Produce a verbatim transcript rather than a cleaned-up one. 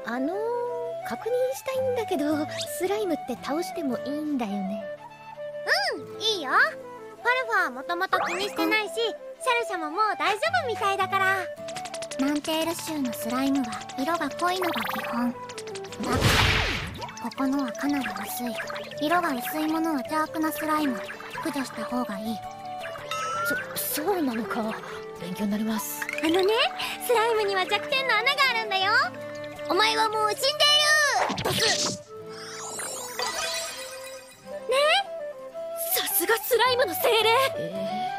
あのー、確認したいんだけど、スライムって倒してもいいんだよね？ うん、いいよ。ファルファはもともと気にしてないし、シャルシャももう大丈夫みたいだから。 ナンテール州のスライムは色が濃いのが基本だ。ここのはかなり薄い。色が薄いものは邪悪なスライム。駆除した方がいい。 そ、そうなのか。勉強になります。 あのね、スライムには弱点の穴があるんだよ。お前はもう死んでいるドス。ね、 さすがスライムの精霊。えー